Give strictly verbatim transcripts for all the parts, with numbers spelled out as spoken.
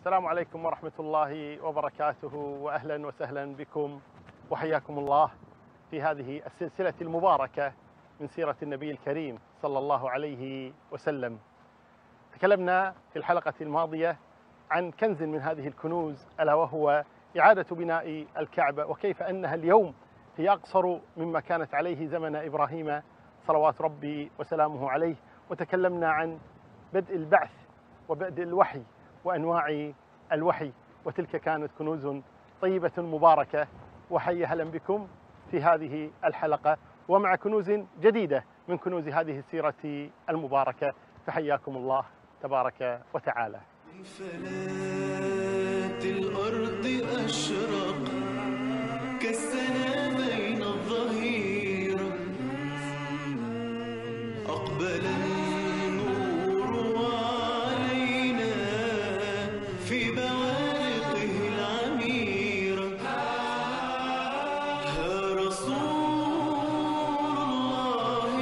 السلام عليكم ورحمة الله وبركاته، وأهلا وسهلا بكم وحياكم الله في هذه السلسلة المباركة من سيرة النبي الكريم صلى الله عليه وسلم. تكلمنا في الحلقة الماضية عن كنز من هذه الكنوز، ألا وهو إعادة بناء الكعبة، وكيف أنها اليوم هي أقصر مما كانت عليه زمن إبراهيم صلوات ربي وسلامه عليه. وتكلمنا عن بدء البعث وبدء الوحي وأنواع الوحي، وتلك كانت كنوز طيبة مباركة. وحيا هلا بكم في هذه الحلقة ومع كنوز جديدة من كنوز هذه السيرة المباركة، فحياكم الله تبارك وتعالى. فلات الأرض أشرق كالسنا بين الظهيرة، أقبل النور علينا في بوارقه العميرة. ها رسول الله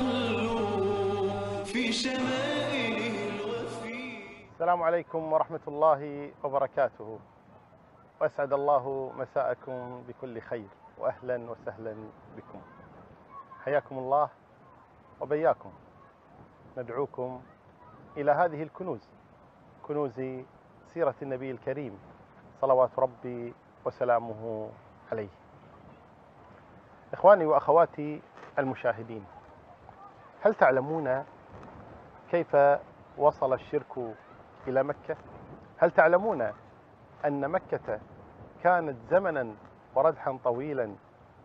يحلو في شمائله الوفي. السلام عليكم ورحمة الله وبركاته، وأسعد الله مساءكم بكل خير، وأهلا وسهلا بكم. حياكم الله وبياكم. ندعوكم إلى هذه الكنوز، كنوز سيرة النبي الكريم صلوات ربي وسلامه عليه. إخواني وأخواتي المشاهدين، هل تعلمون كيف وصل الشرك إلى مكة؟ هل تعلمون أن مكة كانت زمنا وردحا طويلا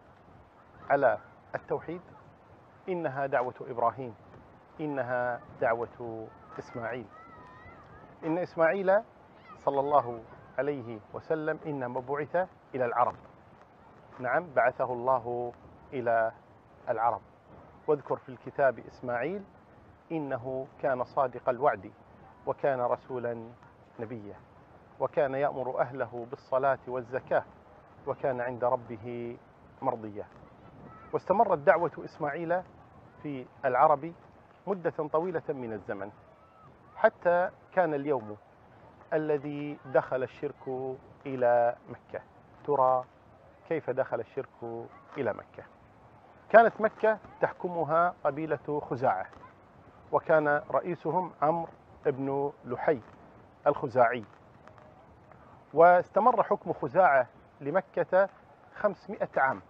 على التوحيد؟ إنها دعوة إبراهيم، إنها دعوة إسماعيل. إن إسماعيل صلى الله عليه وسلم إنما بعث إلى العرب. نعم، بعثه الله إلى العرب. واذكر في الكتاب إسماعيل إنه كان صادق الوعد وكان رسولا نبيا، وكان يأمر أهله بالصلاة والزكاة، وكان عند ربه مرضيا. واستمرت دعوة إسماعيل في العرب مدة طويلة من الزمن، حتى كان اليوم الذي دخل الشرك إلى مكة. ترى كيف دخل الشرك إلى مكة؟ كانت مكة تحكمها قبيلة خزاعة، وكان رئيسهم عمرو بن لحي الخزاعي. واستمر حكم خزاعة لمكة خمسمائة عام.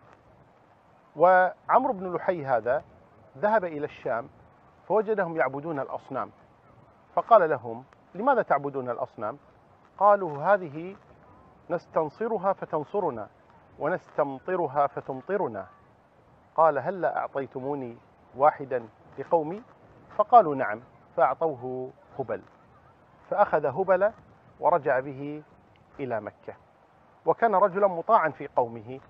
وعمرو بن لحي هذا ذهب إلى الشام فوجدهم يعبدون الأصنام، فقال لهم: لماذا تعبدون الأصنام؟ قالوا: هذه نستنصرها فتنصرنا ونستمطرها فتمطرنا. قال: هلا أعطيتموني واحدا لقومي؟ فقالوا: نعم. فأعطوه هبل، فأخذ هبل ورجع به إلى مكة. وكان رجلا مطاعا في قومه،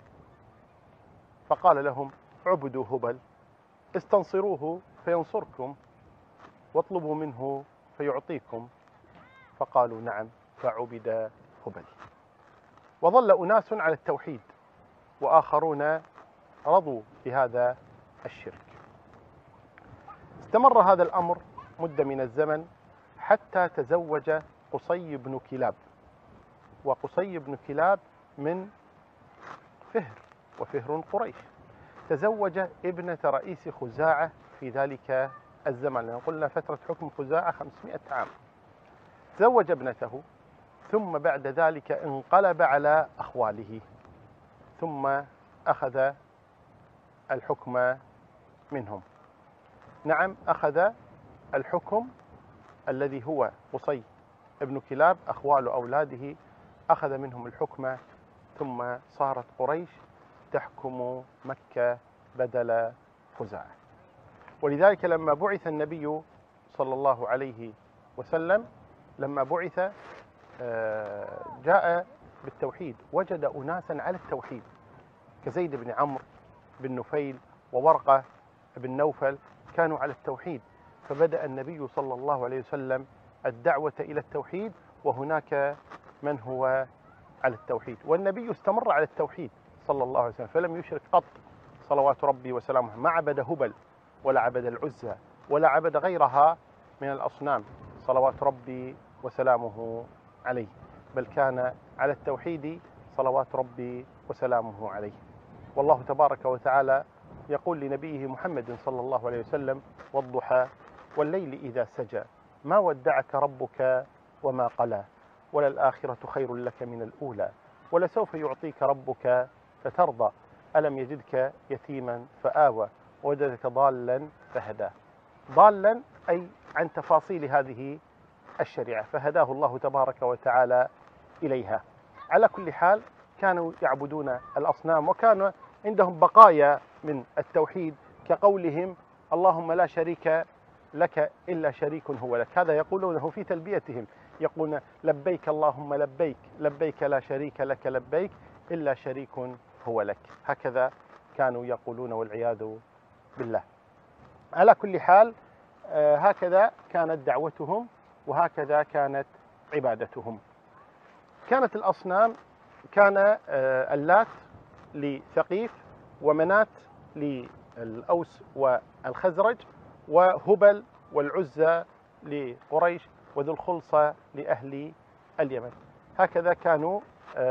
فقال لهم: اعبدوا هبل، استنصروه فينصركم، واطلبوا منه فيعطيكم. فقالوا: نعم. فعبد هبل. وظل أناس على التوحيد، وآخرون رضوا بهذا الشرك. استمر هذا الأمر مدة من الزمن حتى تزوج قصي بن كلاب. وقصي بن كلاب من فهر، وفهر قريش. تزوج ابنة رئيس خزاعة في ذلك الزمن، لأن قلنا فترة حكم خزاعة خمسمائة عام. تزوج ابنته، ثم بعد ذلك انقلب على أخواله، ثم أخذ الحكم منهم. نعم، أخذ الحكم الذي هو قصي ابن كلاب، أخوال أولاده، أخذ منهم الحكم، ثم صارت قريش تحكم مكة بدل خزاعة. ولذلك لما بعث النبي صلى الله عليه وسلم، لما بعث جاء بالتوحيد، وجد أناسا على التوحيد كزيد بن عمرو بن نفيل وورقة بن نوفل، كانوا على التوحيد. فبدأ النبي صلى الله عليه وسلم الدعوة إلى التوحيد، وهناك من هو على التوحيد. والنبي استمر على التوحيد صلى الله عليه وسلم، فلم يشرك قط صلوات ربي وسلامه. ما عبد هبل ولا عبد العزى ولا عبد غيرها من الأصنام صلوات ربي وسلامه عليه. بل كان على التوحيد صلوات ربي وسلامه عليه. والله تبارك وتعالى يقول لنبيه محمد صلى الله عليه وسلم: والضحى والليل إذا سجى ما ودعك ربك وما قلى وللآخرة خير لك من الأولى ولسوف يعطيك ربك فترضى ألم يجدك يتيما فآوى ووجدك ضالا فهدى. ضالا أي عن تفاصيل هذه الشريعة فهداه الله تبارك وتعالى إليها. على كل حال كانوا يعبدون الأصنام وكان عندهم بقايا من التوحيد كقولهم: اللهم لا شريك لك إلا شريك هو لك. هذا يقولونه في تلبيتهم، يقولون: لبيك اللهم لبيك لبيك لا شريك لك لبيك إلا شريك هو لك. هكذا كانوا يقولون والعياذ بالله. على كل حال هكذا كانت دعوتهم وهكذا كانت عبادتهم. كانت الأصنام كان اللات لثقيف ومنات للأوس والخزرج وهبل والعزى لقريش وذو الخلصة لأهل اليمن. هكذا كانوا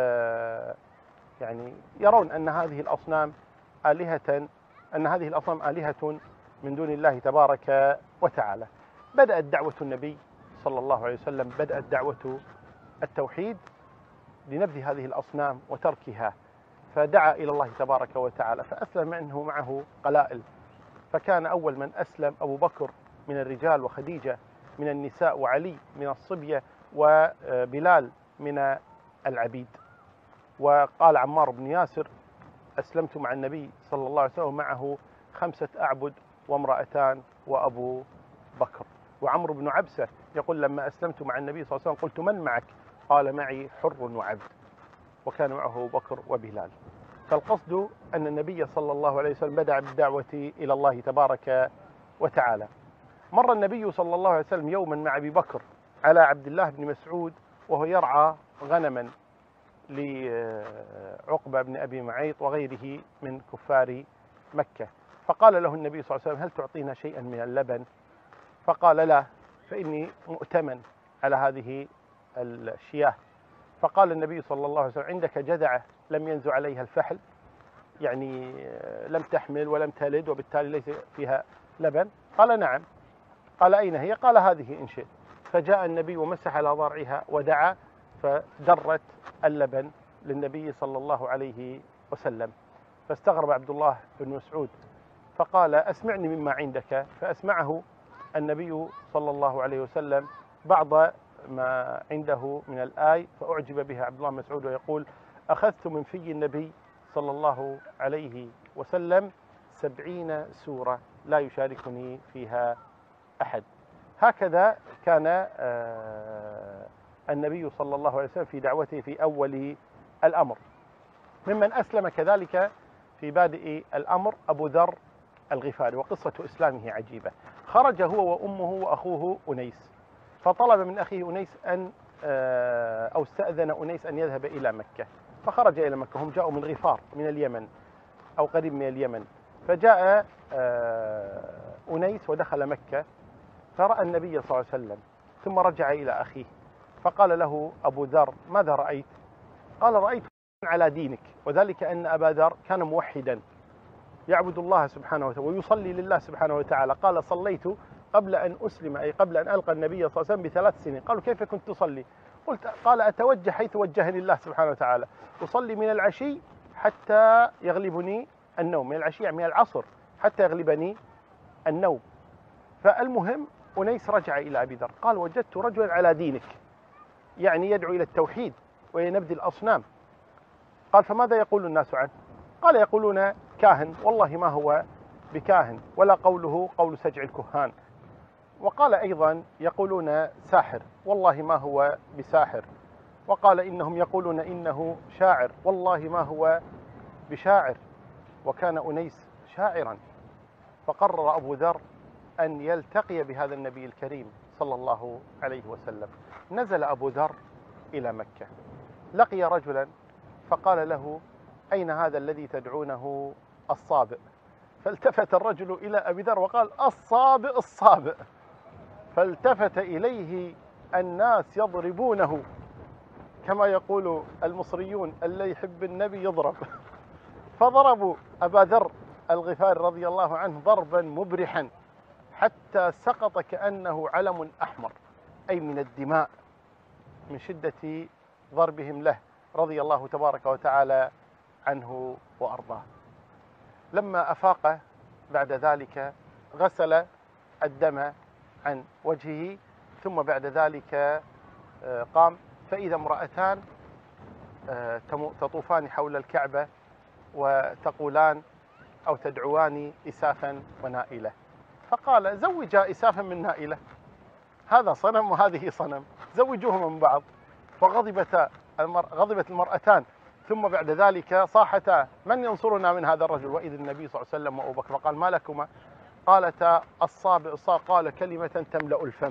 يعني يرون أن هذه الأصنام آلهة أن هذه الأصنام آلهة من دون الله تبارك وتعالى. بدأت دعوة النبي صلى الله عليه وسلم بدأت دعوة التوحيد لنبذ هذه الأصنام وتركها، فدعا إلى الله تبارك وتعالى فأسلم منه معه قلائل. فكان أول من أسلم أبو بكر من الرجال وخديجة من النساء وعلي من الصبية وبلال من العبيد. وقال عمار بن ياسر: أسلمت مع النبي صلى الله عليه وسلم معه خمسة أعبد وامرأتان وأبو بكر. وعمرو بن عبسة يقول: لما أسلمت مع النبي صلى الله عليه وسلم قلت: من معك؟ قال: معي حر وعبد. وكان معه أبو بكر وبلال. فالقصد أن النبي صلى الله عليه وسلم بدأ بالدعوة إلى الله تبارك وتعالى. مر النبي صلى الله عليه وسلم يوما مع أبي بكر على عبد الله بن مسعود وهو يرعى غنما لعقبة بن أبي معيط وغيره من كفار مكة. فقال له النبي صلى الله عليه وسلم: هل تعطينا شيئا من اللبن؟ فقال: لا، فإني مؤتمن على هذه الشياه. فقال النبي صلى الله عليه وسلم: عندك جذعة لم ينزع عليها الفحل، يعني لم تحمل ولم تلد وبالتالي ليس فيها لبن؟ قال: نعم. قال: أين هي؟ قال: هذه إن شئت. فجاء النبي ومسح على ضرعها ودعا فدرت اللبن للنبي صلى الله عليه وسلم. فاستغرب عبد الله بن مسعود فقال: أسمعني مما عندك. فأسمعه النبي صلى الله عليه وسلم بعض ما عنده من الآي فأعجب بها عبد الله بن مسعود ويقول: أخذت من في النبي صلى الله عليه وسلم سبعين سورة لا يشاركني فيها أحد. هكذا كان النبي صلى الله عليه وسلم في دعوته في أول الأمر. ممن أسلم كذلك في بادئ الأمر أبو ذر الغفاري، وقصة إسلامه عجيبة. خرج هو وأمه وأخوه أنيس، فطلب من أخيه أنيس أن أو استأذن أنيس أن يذهب إلى مكة، فخرج إلى مكة. هم جاءوا من غفار من اليمن أو قريب من اليمن. فجاء أنيس ودخل مكة فرأى النبي صلى الله عليه وسلم ثم رجع إلى أخيه فقال له أبو ذر: ماذا رأيت؟ قال: رأيت على دينك، وذلك أن أبا ذر كان موحدا يعبد الله سبحانه وتعالى ويصلي لله سبحانه وتعالى. قال: صليت قبل أن أسلم أي قبل أن ألقى النبي صلى الله عليه وسلم بثلاث سنين. قالوا: كيف كنت تصلي؟ قلت قال: أتوجه حيث وجهني الله سبحانه وتعالى، أصلي من العشي حتى يغلبني النوم، من العشي يعني من العصر حتى يغلبني النوم. فالمهم أنيس رجع إلى أبي ذر قال: وجدت رجلا على دينك، يعني يدعو إلى التوحيد وينبذ الأصنام. قال: فماذا يقول الناس عنه؟ قال: يقولون كاهن، والله ما هو بكاهن ولا قوله قول سجع الكهان. وقال أيضا: يقولون ساحر، والله ما هو بساحر. وقال: إنهم يقولون إنه شاعر، والله ما هو بشاعر. وكان أنيس شاعرا. فقرر أبو ذر أن يلتقي بهذا النبي الكريم صلى الله عليه وسلم. نزل أبو ذر إلى مكة، لقي رجلا فقال له: أين هذا الذي تدعونه الصابئ؟ فالتفت الرجل إلى أبي ذر وقال: الصابئ الصابئ. فالتفت إليه الناس يضربونه كما يقول المصريون اللي يحب النبي يضرب. فضربوا أبا ذر الغفاري رضي الله عنه ضربا مبرحا حتى سقط كأنه علم أحمر، أي من الدماء، من شدة ضربهم له رضي الله تبارك وتعالى عنه وأرضاه. لما أفاق بعد ذلك غسل الدم عن وجهه، ثم بعد ذلك قام، فإذا امرأتان تطوفان حول الكعبة وتقولان أو تدعوان إسافا ونائلة، فقال زوجا إسافا من نائلة، هذا صنم وهذه صنم، زوجوهما من بعض. فغضبت المر... غضبت المرأتان، ثم بعد ذلك صاحتا من ينصرنا من هذا الرجل، وإذ النبي صلى الله عليه وسلم وأبو بكر، فقال ما لكما؟ قالتا الصابئ الصابئ، قال كلمة تملأ الفم.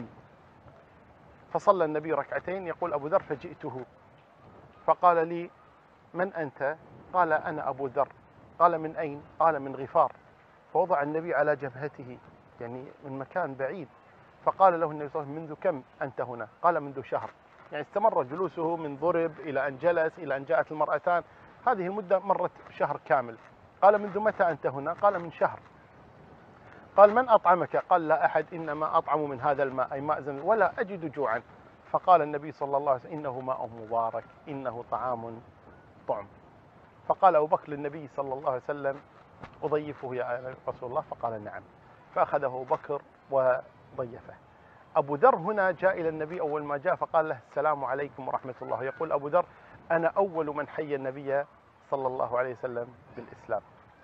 فصلى النبي ركعتين، يقول أبو ذر فجئته فقال لي من أنت؟ قال أنا أبو ذر. قال من أين؟ قال من غفار. فوضع النبي على جبهته، يعني من مكان بعيد، فقال له النبي صلى الله عليه وسلم منذ كم أنت هنا؟ قال منذ شهر. يعني استمر جلوسه من ضرب إلى أن جلس إلى أن جاءت المرأتان، هذه المدة مرت شهر كامل. قال منذ متى أنت هنا؟ قال من شهر. قال من أطعمك؟ قال لا أحد، إنما أطعم من هذا الماء، أي ماء زمزم، ولا أجد جوعا. فقال النبي صلى الله عليه وسلم إنه ماء مبارك، إنه طعام طعم. فقال أبو بكر للنبي صلى الله عليه وسلم أضيفه يا رسول الله؟ فقال نعم. فأخذه أبو بكر وضيفه. أبو ذر هنا جاء إلى النبي أول ما جاء فقال له السلام عليكم ورحمة الله. يقول أبو ذر أنا أول من حيى النبي صلى الله عليه وسلم بالإسلام.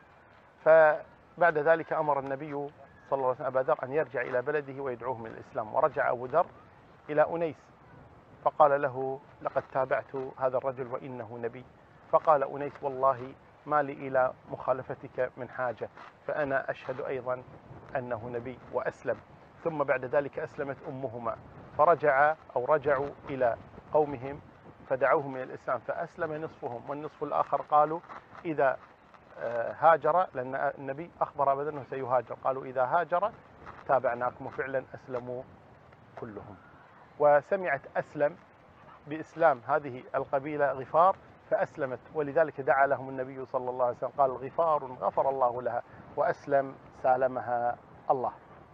فبعد ذلك أمر النبي صلى الله عليه وسلم أبا ذر أن يرجع إلى بلده ويدعوه من الإسلام. ورجع أبو ذر إلى أنيس فقال له لقد تابعت هذا الرجل وإنه نبي. فقال أنيس والله ما لي إلى مخالفتك من حاجة، فأنا أشهد أيضا أنه نبي، وأسلم. ثم بعد ذلك أسلمت أمهما، فرجع أو رجعوا إلى قومهم فدعوهم إلى الإسلام، فأسلم نصفهم، والنصف الآخر قالوا إذا هاجر، لأن النبي أخبر أبدا أنه سيهاجر، قالوا إذا هاجر تابعناكم، وفعلا أسلموا كلهم. وسمعت أسلم بإسلام هذه القبيلة غفار فأسلمت، ولذلك دعا لهم النبي صلى الله عليه وسلم قال غفار غفر الله لها، وأسلم سالمها الله.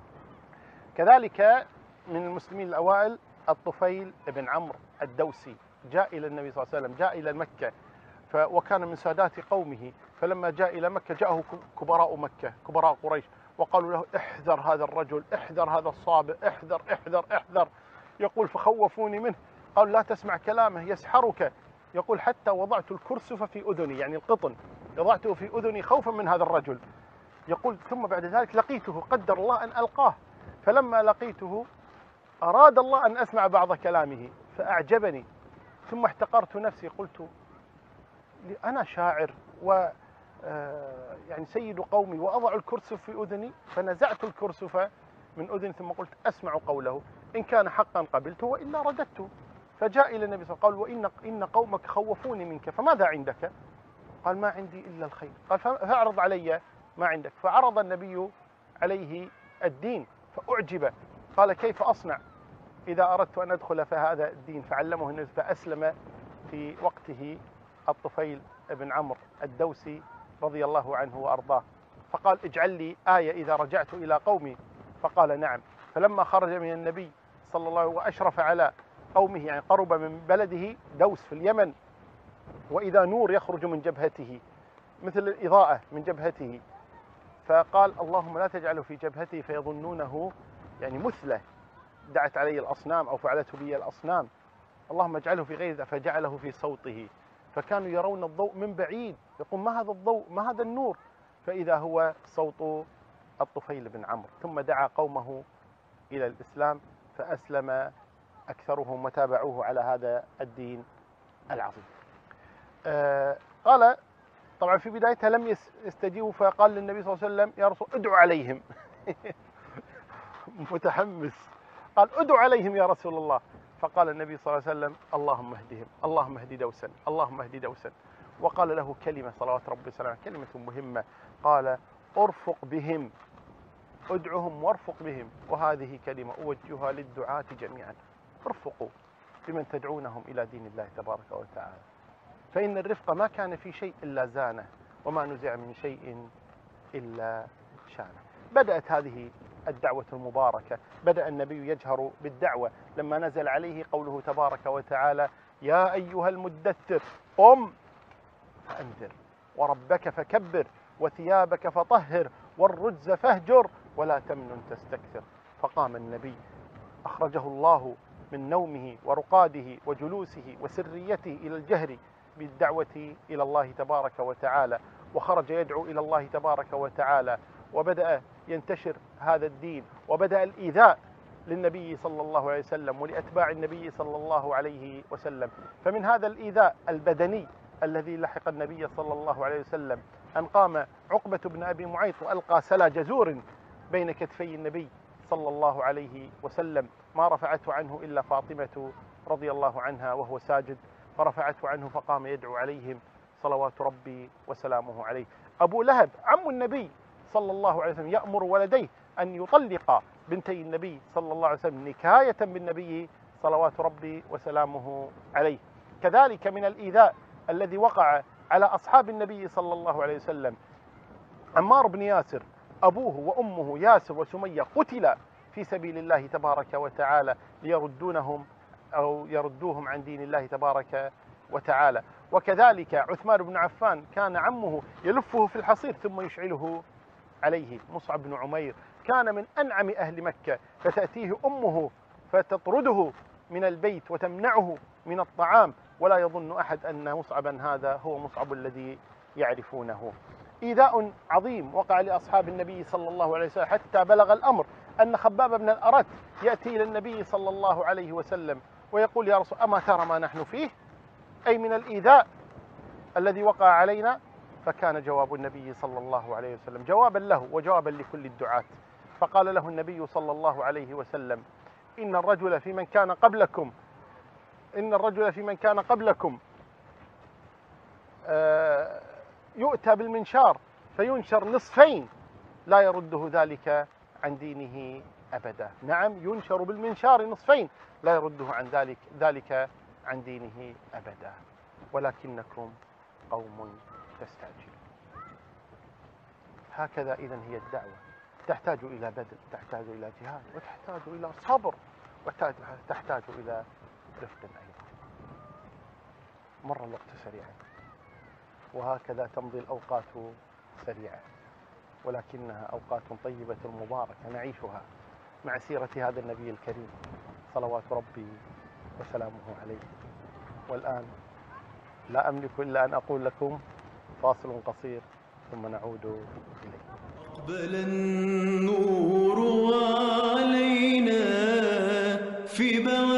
كذلك من المسلمين الأوائل الطفيل بن عمرو الدوسي، جاء إلى النبي صلى الله عليه وسلم، جاء إلى مكة وكان من سادات قومه، فلما جاء إلى مكة جاءه كبراء مكة كبراء قريش وقالوا له احذر هذا الرجل، احذر هذا الصابئ، احذر احذر احذر. يقول فخوفوني منه، قالوا لا تسمع كلامه يسحرك. يقول حتى وضعت الكرسف في أذني، يعني القطن وضعته في أذني خوفا من هذا الرجل. يقول ثم بعد ذلك لقيته، قدر الله أن ألقاه، فلما لقيته أراد الله أن أسمع بعض كلامه فأعجبني، ثم احتقرت نفسي، قلت أنا شاعر و يعني سيد قومي وأضع الكرسف في أذني، فنزعت الكرسف من أذني ثم قلت أسمع قوله، إن كان حقا قبلته وإلا رددته. فجاء إلى النبي صلى الله عليه وسلم قال وإن إن قومك خوفوني منك، فماذا عندك؟ قال ما عندي إلا الخير. قال فأعرض علي ما عندك. فعرض النبي عليه الدين فأعجب، قال كيف أصنع إذا أردت أن أدخل في هذا الدين؟ فعلمه النبي، فأسلم في وقته الطفيل بن عمرو الدوسي رضي الله عنه وأرضاه. فقال اجعل لي آية إذا رجعت إلى قومي، فقال نعم. فلما خرج من النبي صلى الله عليه وسلم وأشرف على قومه، يعني قرب من بلده دوس في اليمن، وإذا نور يخرج من جبهته مثل الإضاءة من جبهته، فقال اللهم لا تجعله في جبهته فيظنونه يعني مثله دعت علي الأصنام أو فعلته بي الأصنام، اللهم اجعله في غير ذا، فجعله في صوته، فكانوا يرون الضوء من بعيد، يقول ما هذا الضوء، ما هذا النور، فإذا هو صوت الطفيل بن عمرو. ثم دعا قومه إلى الإسلام فأسلم أكثرهم وتابعوه على هذا الدين العظيم. آه قال طبعا في بدايتها لم يستجيبوا، فقال للنبي صلى الله عليه وسلم يا رسول ادعو عليهم متحمس، قال ادعو عليهم يا رسول الله. فقال النبي صلى الله عليه وسلم اللهم اهدهم، اللهم اهد دوسا، اللهم اهد دوسا. وقال له كلمة صلوات ربي وسلامه، كلمة مهمة، قال ارفق بهم، ادعهم وارفق بهم، وهذه كلمة أوجهها للدعاة جميعا، ارفقوا بمن تدعونهم إلى دين الله تبارك وتعالى، فإن الرفق ما كان في شيء إلا زانه، وما نزع من شيء إلا شانه. بدأت هذه الدعوة المباركة، بدأ النبي يجهر بالدعوة لما نزل عليه قوله تبارك وتعالى: يا أيها المدثر قم فأنذر وربك فكبر وثيابك فطهر والرجز فاهجر ولا تمنن تستكثر. فقام النبي أخرجه الله من نومه ورقاده وجلوسه وسريته إلى الجهر بالدعوة إلى الله تبارك وتعالى، وخرج يدعو إلى الله تبارك وتعالى، وبدأ ينتشر هذا الدين، وبدأ الإيذاء للنبي صلى الله عليه وسلم ولأتباع النبي صلى الله عليه وسلم. فمن هذا الإيذاء البدني الذي لحق النبي صلى الله عليه وسلم أن قام عقبة بن أبي معيط وألقى سلا جزور بين كتفي النبي صلى الله عليه وسلم، ما رفعته عنه إلا فاطمة رضي الله عنها وهو ساجد، فرفعته عنه فقام يدعو عليهم صلوات ربي وسلامه عليه. أبو لهب عم النبي صلى الله عليه وسلم يأمر ولديه أن يطلق بنتي النبي صلى الله عليه وسلم نكاية بالنبي صلوات ربي وسلامه عليه. كذلك من الإيذاء الذي وقع على أصحاب النبي صلى الله عليه وسلم عمار بن ياسر، أبوه وأمه ياسر وسمية قتل في سبيل الله تبارك وتعالى ليردونهم أو يردوهم عن دين الله تبارك وتعالى. وكذلك عثمان بن عفان كان عمه يلفه في الحصير ثم يشعله عليه. مصعب بن عمير كان من أنعم أهل مكة، فتأتيه أمه فتطرده من البيت وتمنعه من الطعام، ولا يظن أحد أن مصعبا هذا هو مصعب الذي يعرفونه. إيذاء عظيم وقع لأصحاب النبي صلى الله عليه وسلم، حتى بلغ الأمر أن خباب بن الأرت يأتي إلى النبي صلى الله عليه وسلم ويقول: يا رسول أما ترى ما نحن فيه، أي من الإيذاء الذي وقع علينا؟ فكان جواب النبي صلى الله عليه وسلم جوابا له وجوابا لكل الدعاة، فقال له النبي صلى الله عليه وسلم: إن الرجل في من كان قبلكم إن الرجل في من كان قبلكم يؤتى بالمنشار فينشر نصفين لا يرده ذلك عن دينه أبدا. نعم، ينشر بالمنشار نصفين لا يرده عن ذلك ذلك عن دينه أبدا، ولكنكم قوم تستعجلون. هكذا إذن هي الدعوة، تحتاج إلى بذل، تحتاج إلى جهاد، وتحتاج إلى صبر، وتحتاج إلى رفق أيضا. مر الوقت سريعا، وهكذا تمضي الأوقات سريعا، ولكنها أوقات طيبة مباركة نعيشها مع سيرة هذا النبي الكريم صلوات ربي وسلامه عليه. والآن لا أملك إلا أن أقول لكم فاصل قصير ثم نعود إليه. أقبل النور علينا في